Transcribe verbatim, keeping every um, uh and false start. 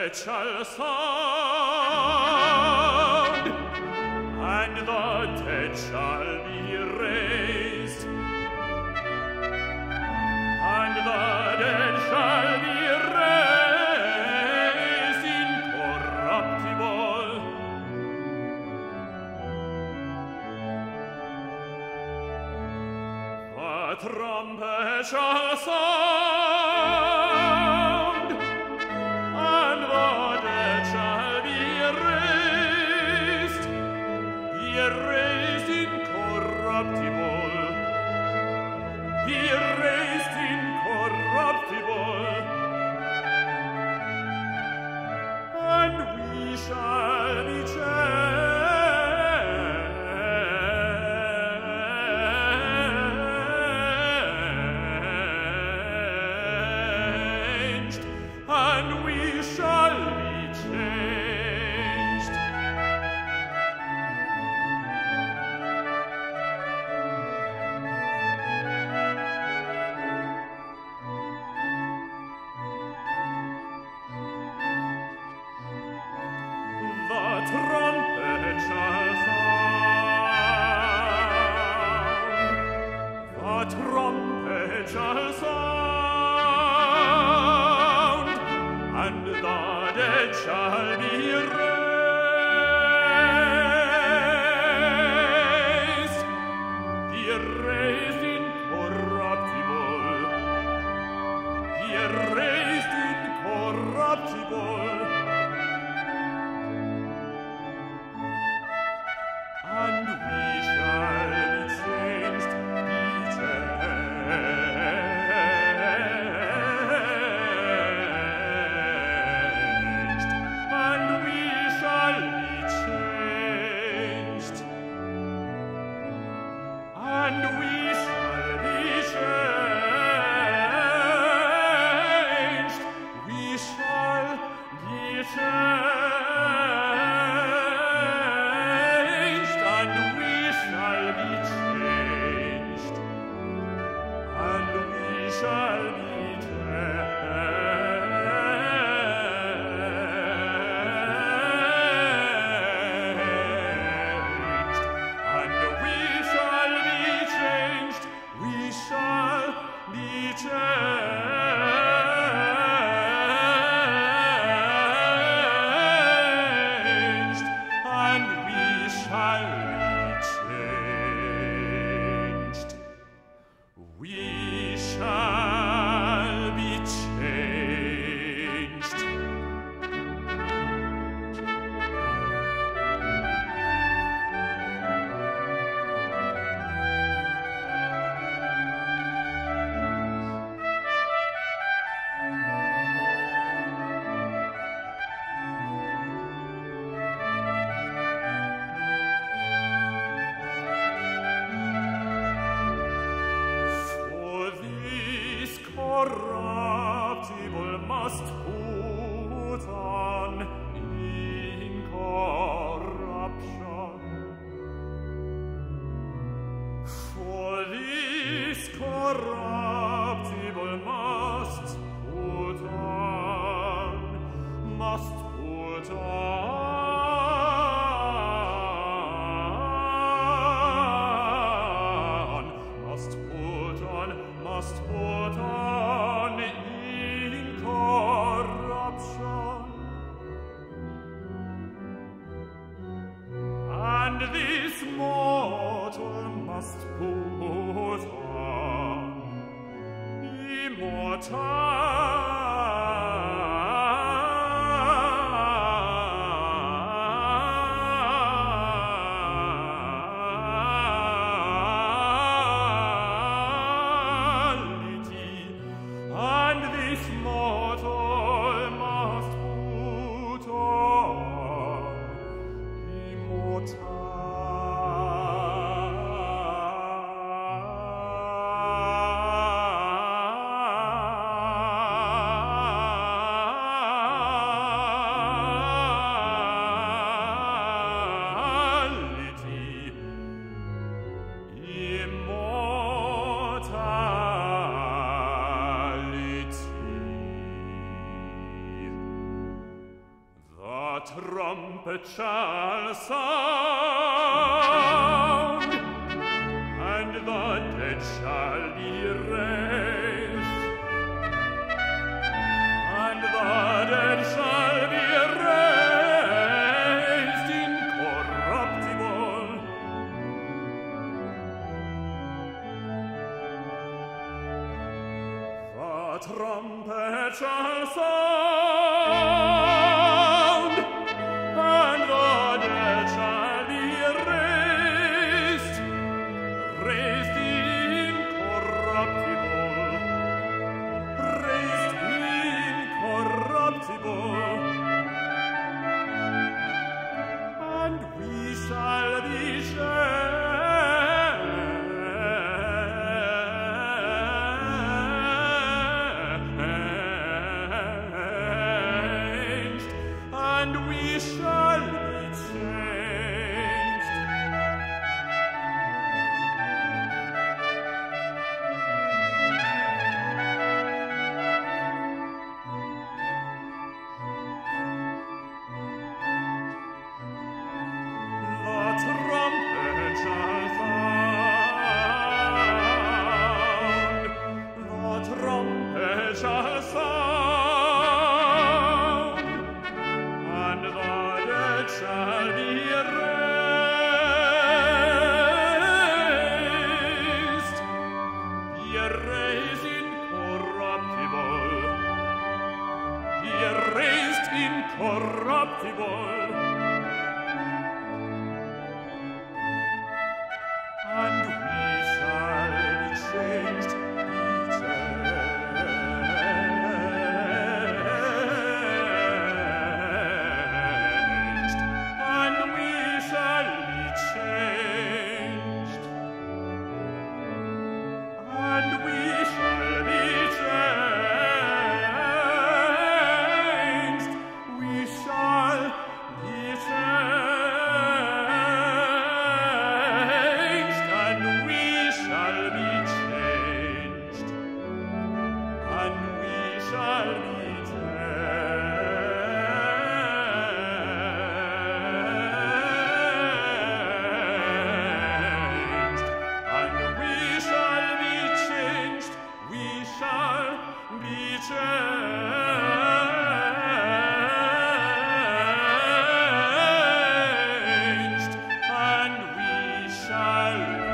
dead shall sound, and the dead shall be raised, and the dead shall be raised incorruptible. The trumpet shall sound, and the dead shall be raised, be raised incorruptible, be raised incorruptible, and we shall be changed, and we shall be changed. The trumpet shall sound, the trumpet shall sound, and the dead shall be raised, be raised incorruptible, be raised incorruptible, and we shall be changed, be changed, and we shall be changed, and we shall be changed, we shall be changed, and we shall be changed, and we shall be changed, and we shall be changed, and we shall be changed, we shall be changed. For this corruptible must put on incorruption. For this corruptible must put on, must put on, must put on, must put on incorruption. And this mortal must put on immortality, and this mortal must put on immortality. trumpet shall sound, and the dead shall be raised, and the dead shall be raised incorruptible. The trumpet shall sound, and the dead shall be raised, raised incorruptible, raised incorruptible, and we shall be changed, and we shall be changed. The trumpet shall sound, the trumpet shall sound, and the dead shall be raised, be raised incorruptible, be raised incorruptible, and we shall be changed, be changed, and we shall be changed, and we shall be changed, we shall be changed, and we shall be changed, and we shall be changed, and we shall be changed, we shall be changed, and we shall